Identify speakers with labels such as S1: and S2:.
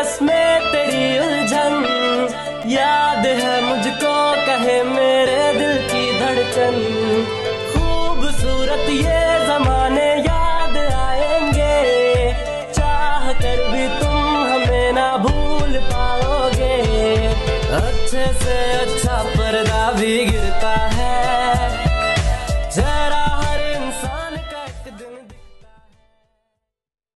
S1: आपस में तेरी उलझन, याद है मुझको कहे मेरे दिल की धड़कन। खूबसूरत ये जमाने याद आएंगे, चाह कर भी तुम हमें ना भूल पाओगे। अच्छे से अच्छा पर्दा भी